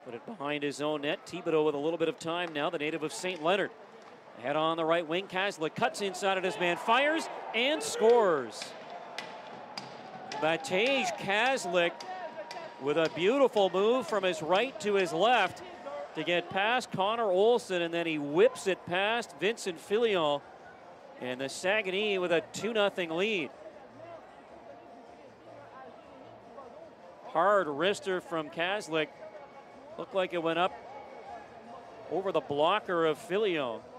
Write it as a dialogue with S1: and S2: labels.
S1: Put it behind his own net. Thibodeau with a little bit of time now, the native of St. Leonard. Head on the right wing. Kaslik cuts inside at his man, fires, and scores. Matej Kaslik with a beautiful move from his right to his left to get past Connor Olson, and then he whips it past Vincent Filion. And the Saguenay with a 2-0 lead. Hard wrister from Kaslik. Looked like it went up over the blocker of Filion.